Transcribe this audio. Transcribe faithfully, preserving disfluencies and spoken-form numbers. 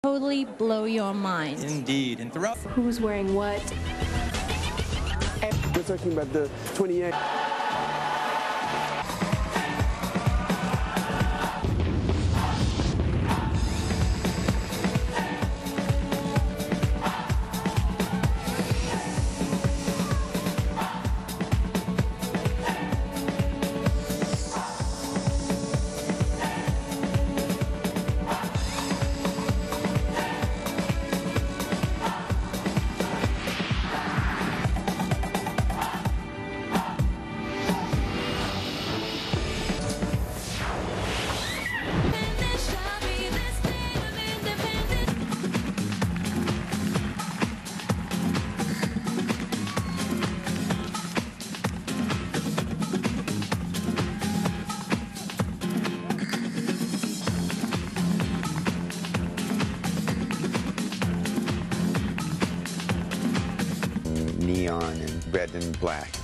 totally blow your mind. Indeed, and throughout... Who's wearing what? We're talking about the twenty-eight. Neon and red and black.